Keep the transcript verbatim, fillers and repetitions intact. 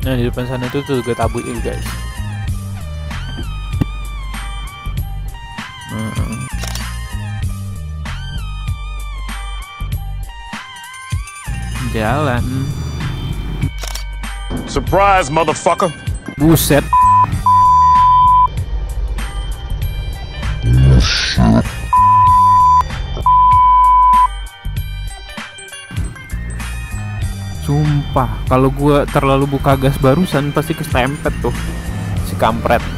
Nah di depan sana itu tuh gue tabuin guys. Hmm. Jalan. Surprise, motherfucker. Buset. Sumpah, kalau gua terlalu buka gas barusan pasti kestempet tuh si kampret.